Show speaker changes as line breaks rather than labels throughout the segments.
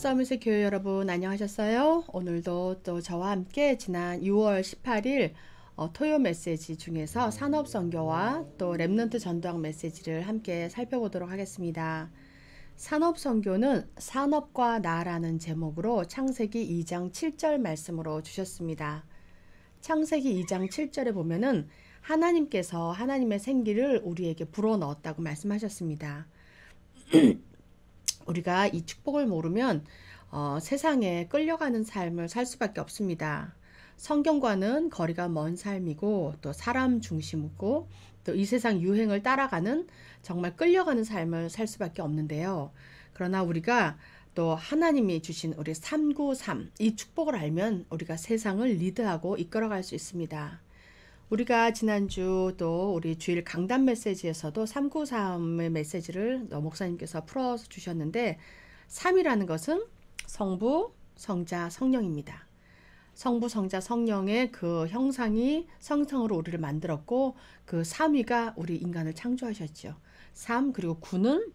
서밋의 교회 여러분 안녕하셨어요? 오늘도 또 저와 함께 지난 6월 18일 토요 메시지 중에서 산업선교와 또 렘넌트 전도학 메시지를 함께 살펴보도록 하겠습니다. 산업선교는 산업과 나라는 제목으로 창세기 2장 7절 말씀으로 주셨습니다. 창세기 2장 7절에 보면은 하나님께서 하나님의 생기를 우리에게 불어넣었다고 말씀하셨습니다. 우리가 이 축복을 모르면 세상에 끌려가는 삶을 살 수밖에 없습니다. 성경과는 거리가 먼 삶이고 또 사람 중심이고 또 이 세상 유행을 따라가는 정말 끌려가는 삶을 살 수밖에 없는데요. 그러나 우리가 또 하나님이 주신 우리 393 이 축복을 알면 우리가 세상을 리드하고 이끌어갈 수 있습니다. 우리가 지난주 또 우리 주일 강단 메시지에서도 393의 메시지를 목사님께서 풀어주셨는데 3이라는 것은 성부, 성자, 성령입니다. 성부, 성자, 성령의 그 형상이 성성으로 우리를 만들었고 그 3위가 우리 인간을 창조하셨죠. 3 그리고 9는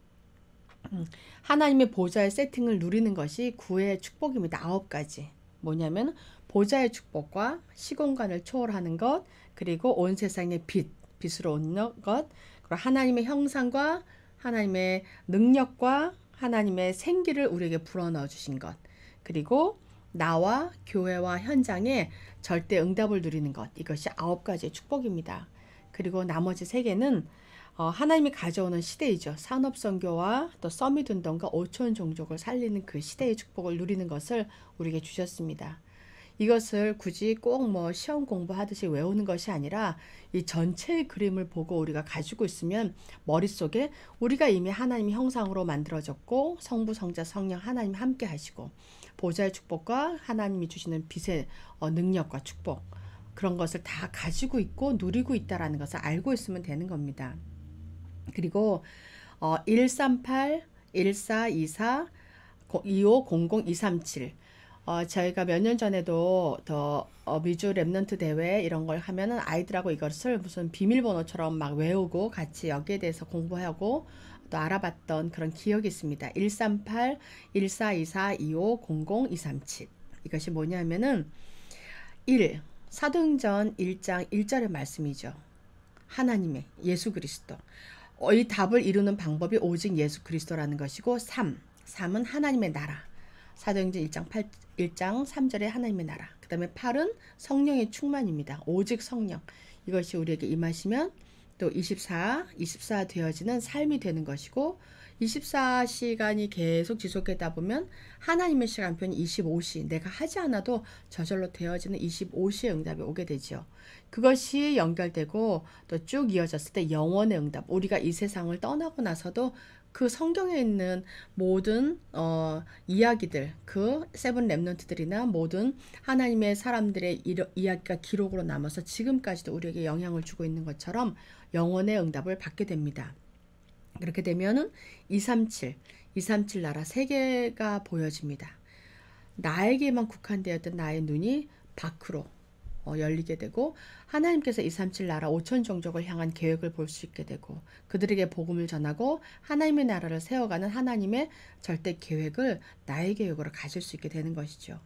하나님의 보좌의 세팅을 누리는 것이 9의 축복입니다. 9가지. 뭐냐면 보좌의 축복과 시공간을 초월하는 것, 그리고 온 세상의 빛으로 온 것, 그리고 하나님의 형상과 하나님의 능력과 하나님의 생기를 우리에게 불어넣어 주신 것, 그리고 나와 교회와 현장에 절대 응답을 누리는 것, 이것이 9가지의 축복입니다. 그리고 나머지 3개는 하나님이 가져오는 시대이죠. 산업선교와 또 서밋운동과 오촌 종족을 살리는 그 시대의 축복을 누리는 것을 우리에게 주셨습니다. 이것을 굳이 꼭 시험 공부하듯이 외우는 것이 아니라 이 전체의 그림을 보고 우리가 가지고 있으면 머릿속에 우리가 이미 하나님의 형상으로 만들어졌고 성부, 성자, 성령 하나님이 함께 하시고 보좌의 축복과 하나님이 주시는 빛의 능력과 축복 그런 것을 다 가지고 있고 누리고 있다는 것을 알고 있으면 되는 겁니다. 그리고 138, 1424, 2500, 237 저희가 몇 년 전에도 미주 랩넌트 대회 이런 걸 하면은 아이들하고 이것을 무슨 비밀번호처럼 막 외우고 같이 여기에 대해서 공부하고 또 알아봤던 그런 기억이 있습니다. 138, 1424, 2500, 237 이것이 뭐냐면은 1. 사도행전 1장 1절의 말씀이죠. 하나님의 예수 그리스도 이 답을 이루는 방법이 오직 예수 그리스도라는 것이고 3은 하나님의 나라 사도행전 1장 3절에 하나님의 나라 그 다음에 8은 성령의 충만입니다. 오직 성령 이것이 우리에게 임하시면 또 24 되어지는 삶이 되는 것이고 24시간이 계속 지속되다 보면 하나님의 시간표는 25시 내가 하지 않아도 저절로 되어지는 25시의 응답이 오게 되죠. 그것이 연결되고 또 쭉 이어졌을 때 영원의 응답 우리가 이 세상을 떠나고 나서도 그 성경에 있는 모든 이야기들 그 세븐 렘넌트들이나 모든 하나님의 사람들의 이야기가 기록으로 남아서 지금까지도 우리에게 영향을 주고 있는 것처럼 영원의 응답을 받게 됩니다. 그렇게 되면은 237 나라 세계가 보여집니다. 나에게만 국한되었던 나의 눈이 밖으로 열리게 되고 하나님께서 237 나라 5천 종족을 향한 계획을 볼 수 있게 되고 그들에게 복음을 전하고 하나님의 나라를 세워가는 하나님의 절대 계획을 나의 계획으로 가질 수 있게 되는 것이죠.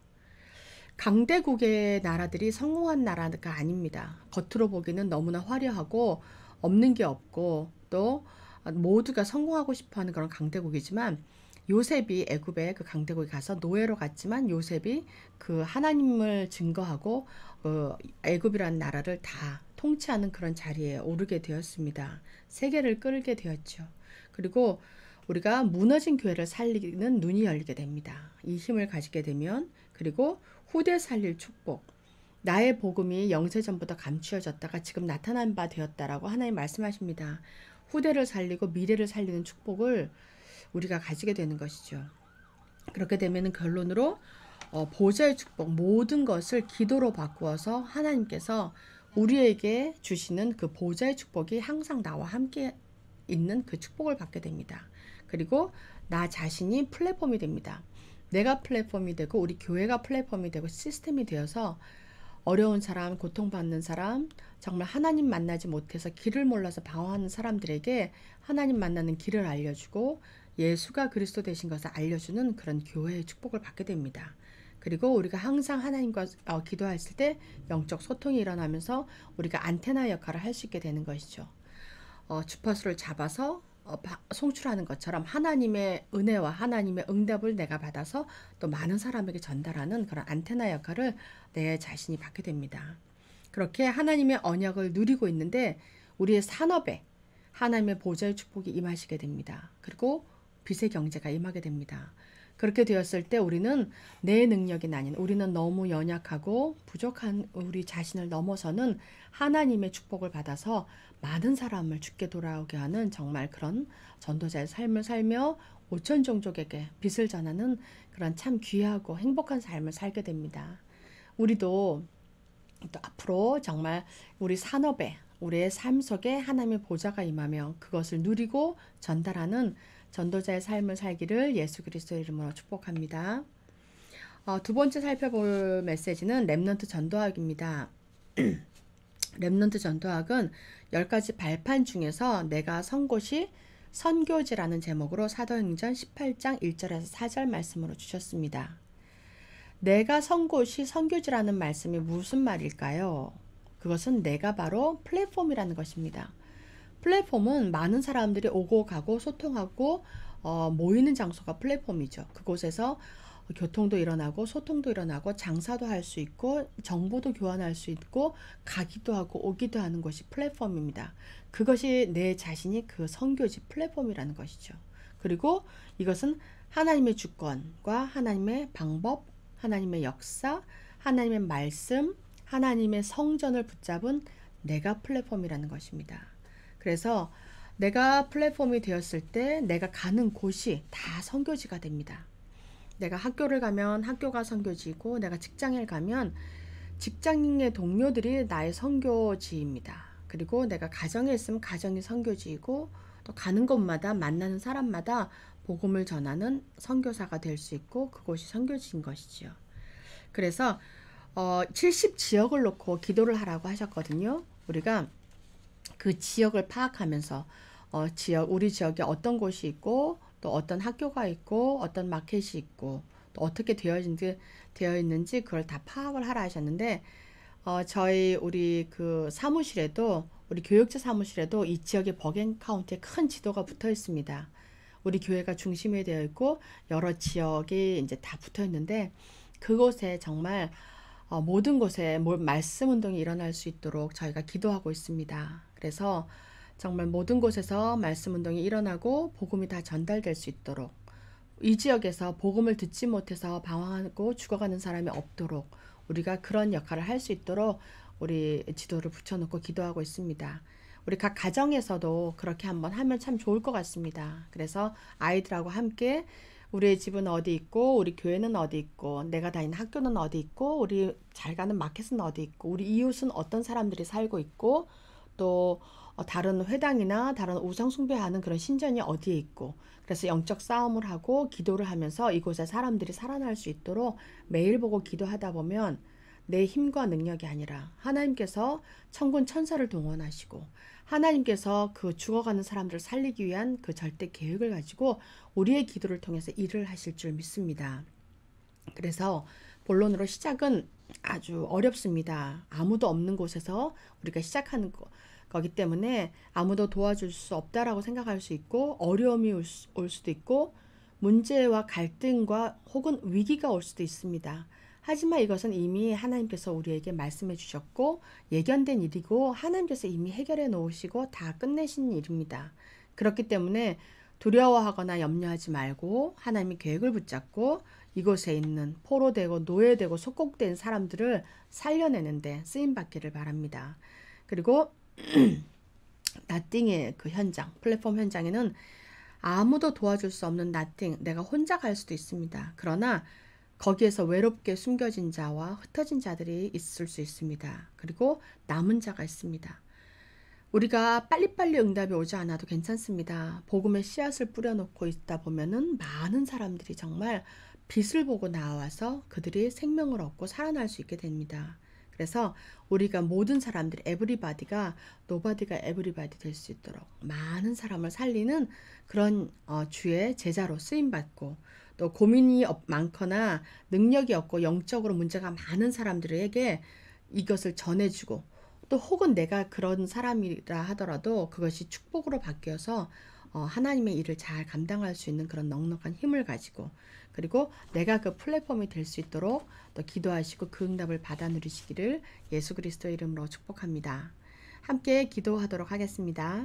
강대국의 나라들이 성공한 나라가 아닙니다. 겉으로 보기는 너무나 화려하고 없는 게 없고 또 모두가 성공하고 싶어하는 그런 강대국이지만 요셉이 애굽의 그 강대국에 가서 노예로 갔지만 요셉이 그 하나님을 증거하고 애굽이라는 나라를 다 통치하는 그런 자리에 오르게 되었습니다. 세계를 끌게 되었죠. 그리고 우리가 무너진 교회를 살리는 눈이 열리게 됩니다. 이 힘을 가지게 되면 그리고 후대 살릴 축복 나의 복음이 영세전부터 감추어졌다가 지금 나타난 바 되었다라고 하나님 말씀하십니다. 후대를 살리고 미래를 살리는 축복을 우리가 가지게 되는 것이죠. 그렇게 되면 결론으로 보좌의 축복 모든 것을 기도로 바꾸어서 하나님께서 우리에게 주시는 그 보좌의 축복이 항상 나와 함께 있는 그 축복을 받게 됩니다. 그리고 나 자신이 플랫폼이 됩니다. 내가 플랫폼이 되고 우리 교회가 플랫폼이 되고 시스템이 되어서 어려운 사람, 고통받는 사람, 정말 하나님 만나지 못해서 길을 몰라서 방황하는 사람들에게 하나님 만나는 길을 알려주고 예수가 그리스도 되신 것을 알려주는 그런 교회의 축복을 받게 됩니다. 그리고 우리가 항상 하나님과 기도했을 때 영적 소통이 일어나면서 우리가 안테나 역할을 할 수 있게 되는 것이죠. 주파수를 잡아서 송출하는 것처럼 하나님의 은혜와 하나님의 응답을 내가 받아서 또 많은 사람에게 전달하는 그런 안테나 역할을 내 자신이 받게 됩니다. 그렇게 하나님의 언약을 누리고 있는데 우리의 산업에 하나님의 보좌의 축복이 임하시게 됩니다. 그리고 빛의 경제가 임하게 됩니다. 그렇게 되었을 때 우리는 내 능력이 아닌 우리는 너무 연약하고 부족한 우리 자신을 넘어서는 하나님의 축복을 받아서 많은 사람을 주께 돌아오게 하는 정말 그런 전도자의 삶을 살며 5천 종족에게 빛을 전하는 그런 참 귀하고 행복한 삶을 살게 됩니다. 우리도 또 앞으로 정말 우리 산업에 우리의 삶 속에 하나님의 보좌가 임하며 그것을 누리고 전달하는 전도자의 삶을 살기를 예수 그리스도의 이름으로 축복합니다. 두 번째 살펴볼 메시지는 렘넌트 전도학입니다. 렘넌트 전도학은 10가지 발판 중에서 내가 선 곳이 선교지라는 제목으로 사도행전 18장 1절에서 4절 말씀으로 주셨습니다. 내가 선 곳이 선교지라는 말씀이 무슨 말일까요? 그것은 내가 바로 플랫폼이라는 것입니다. 플랫폼은 많은 사람들이 오고 가고 소통하고 모이는 장소가 플랫폼이죠. 그곳에서 교통도 일어나고 소통도 일어나고 장사도 할 수 있고 정보도 교환할 수 있고 가기도 하고 오기도 하는 것이 플랫폼입니다. 그것이 내 자신이 그 선교지 플랫폼이라는 것이죠. 그리고 이것은 하나님의 주권과 하나님의 방법, 하나님의 역사, 하나님의 말씀, 하나님의 성전을 붙잡은 내가 플랫폼이라는 것입니다. 그래서 내가 플랫폼이 되었을 때 내가 가는 곳이 다 선교지가 됩니다. 내가 학교를 가면 학교가 선교지이고 내가 직장에 가면 직장의 동료들이 나의 선교지입니다. 그리고 내가 가정에 있으면 가정이 선교지이고 또 가는 곳마다 만나는 사람마다 복음을 전하는 선교사가 될 수 있고 그곳이 선교지인 것이지요. 그래서 70지역을 놓고 기도를 하라고 하셨거든요. 우리가 그 지역을 파악하면서 우리 지역에 어떤 곳이 있고 또 어떤 학교가 있고 어떤 마켓이 있고 또 어떻게 되어 있는지 그걸 다 파악을 하라 하셨는데 저희 우리 그 사무실에도 우리 교육자 사무실에도 이 지역의 버겐 카운티에 큰 지도가 붙어 있습니다. 우리 교회가 중심이 되어 있고 여러 지역이 이제 다 붙어 있는데 그곳에 정말 모든 곳에 말씀 운동이 일어날 수 있도록 저희가 기도하고 있습니다. 그래서 정말 모든 곳에서 말씀 운동이 일어나고 복음이 다 전달될 수 있도록 이 지역에서 복음을 듣지 못해서 방황하고 죽어가는 사람이 없도록 우리가 그런 역할을 할 수 있도록 우리 지도를 붙여놓고 기도하고 있습니다. 우리 각 가정에서도 그렇게 한번 하면 참 좋을 것 같습니다. 그래서 아이들하고 함께 우리의 집은 어디 있고 우리 교회는 어디 있고 내가 다니는 학교는 어디 있고 우리 잘 가는 마켓은 어디 있고 우리 이웃은 어떤 사람들이 살고 있고 또 다른 회당이나 다른 우상 숭배하는 그런 신전이 어디에 있고 그래서 영적 싸움을 하고 기도를 하면서 이곳에 사람들이 살아날 수 있도록 매일 보고 기도하다 보면 내 힘과 능력이 아니라 하나님께서 천군 천사를 동원하시고 하나님께서 그 죽어가는 사람들을 살리기 위한 그 절대 계획을 가지고 우리의 기도를 통해서 일을 하실 줄 믿습니다. 그래서 본론으로 시작은 아주 어렵습니다. 아무도 없는 곳에서 우리가 시작하는 거기 때문에 아무도 도와줄 수 없다라고 생각할 수 있고 어려움이 올 수도 있고 문제와 갈등과 혹은 위기가 올 수도 있습니다. 하지만 이것은 이미 하나님께서 우리에게 말씀해 주셨고 예견된 일이고 하나님께서 이미 해결해 놓으시고 다 끝내신 일입니다. 그렇기 때문에 두려워하거나 염려하지 말고 하나님의 계획을 붙잡고 이곳에 있는 포로되고 노예되고 속국된 사람들을 살려내는데 쓰임받기를 바랍니다. 그리고 나띵의 그 현장, 플랫폼 현장에는 아무도 도와줄 수 없는 나띵, 내가 혼자 갈 수도 있습니다. 그러나 거기에서 외롭게 숨겨진 자와 흩어진 자들이 있을 수 있습니다. 그리고 남은 자가 있습니다. 우리가 빨리빨리 응답이 오지 않아도 괜찮습니다. 복음의 씨앗을 뿌려놓고 있다 보면은 많은 사람들이 정말 빛을 보고 나와서 그들이 생명을 얻고 살아날 수 있게 됩니다. 그래서 우리가 모든 사람들이 에브리바디가 노바디가 에브리바디 될 수 있도록 많은 사람을 살리는 그런 주의 제자로 쓰임받고, 또 고민이 많거나 능력이 없고 영적으로 문제가 많은 사람들에게 이것을 전해주고, 또 혹은 내가 그런 사람이라 하더라도 그것이 축복으로 바뀌어서 하나님의 일을 잘 감당할 수 있는 그런 넉넉한 힘을 가지고, 그리고 내가 그 플랫폼이 될 수 있도록 또 기도하시고 그 응답을 받아 누리시기를 예수 그리스도의 이름으로 축복합니다. 함께 기도하도록 하겠습니다.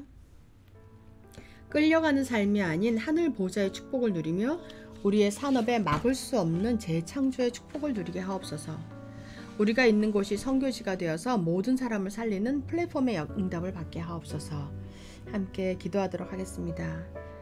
끌려가는 삶이 아닌 하늘 보좌의 축복을 누리며 우리의 산업에 막을 수 없는 재창조의 축복을 누리게 하옵소서. 우리가 있는 곳이 선교지가 되어서 모든 사람을 살리는 플랫폼의 응답을 받게 하옵소서. 함께 기도하도록 하겠습니다.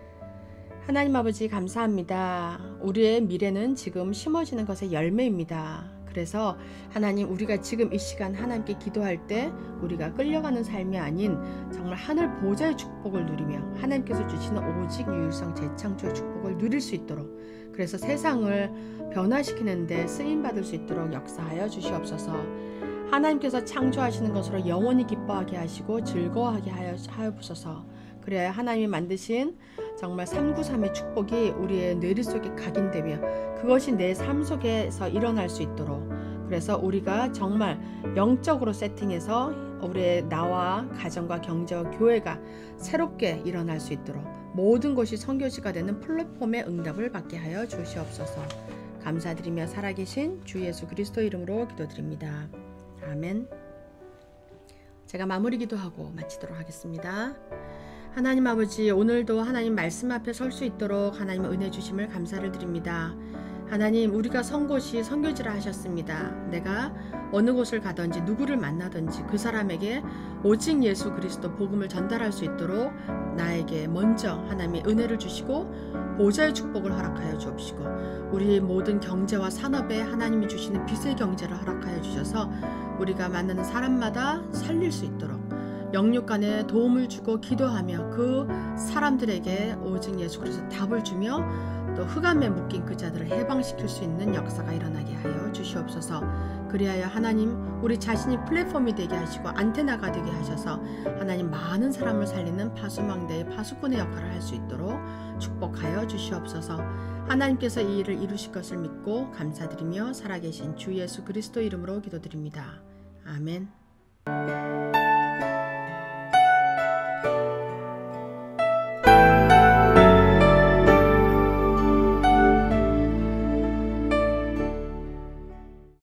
하나님 아버지 감사합니다. 우리의 미래는 지금 심어지는 것의 열매입니다. 그래서 하나님, 우리가 지금 이 시간 하나님께 기도할 때 우리가 끌려가는 삶이 아닌 정말 하늘 보좌의 축복을 누리며 하나님께서 주시는 오직 유일성 재창조의 축복을 누릴 수 있도록, 그래서 세상을 변화시키는 데 쓰임받을 수 있도록 역사하여 주시옵소서. 하나님께서 창조하시는 것으로 영원히 기뻐하게 하시고 즐거워하게 하옵소서. 그래야 하나님이 만드신 정말 393의 축복이 우리의 뇌리 속에 각인되며 그것이 내 삶 속에서 일어날 수 있도록, 그래서 우리가 정말 영적으로 세팅해서 우리의 나와 가정과 경제와 교회가 새롭게 일어날 수 있도록 모든 것이 선교지가 되는 플랫폼의 응답을 받게 하여 주시옵소서. 감사드리며 살아계신 주 예수 그리스도 이름으로 기도드립니다. 아멘. 제가 마무리 기도하고 마치도록 하겠습니다. 하나님 아버지, 오늘도 하나님 말씀 앞에 설 수 있도록 하나님 은혜 주심을 감사를 드립니다. 하나님, 우리가 선 곳이 선교지라 하셨습니다. 내가 어느 곳을 가든지 누구를 만나든지 그 사람에게 오직 예수 그리스도 복음을 전달할 수 있도록 나에게 먼저 하나님이 은혜를 주시고 보좌의 축복을 허락하여 주옵시고, 우리의 모든 경제와 산업에 하나님이 주시는 빛의 경제를 허락하여 주셔서 우리가 만나는 사람마다 살릴 수 있도록 영육 간에 도움을 주고 기도하며 그 사람들에게 오직 예수 그리스도 답을 주며 또 흑암에 묶인 그 자들을 해방시킬 수 있는 역사가 일어나게 하여 주시옵소서. 그리하여 하나님, 우리 자신이 플랫폼이 되게 하시고 안테나가 되게 하셔서 하나님 많은 사람을 살리는 파수망대의 파수꾼의 역할을 할 수 있도록 축복하여 주시옵소서. 하나님께서 이 일을 이루실 것을 믿고 감사드리며 살아계신 주 예수 그리스도 이름으로 기도드립니다. 아멘.